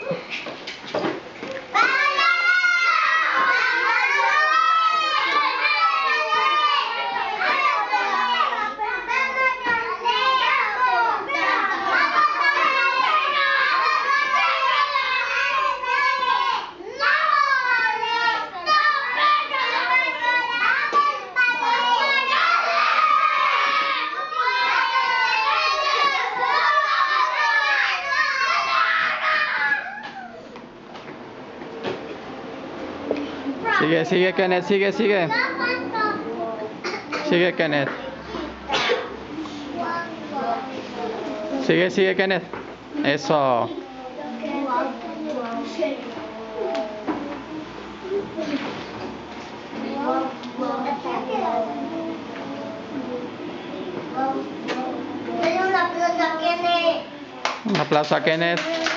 Sigue, Kenneth, sigue. Sigue, Kenneth. Sigue, Kenneth. Eso. Un aplauso a Kenneth. Un aplauso a Kenneth.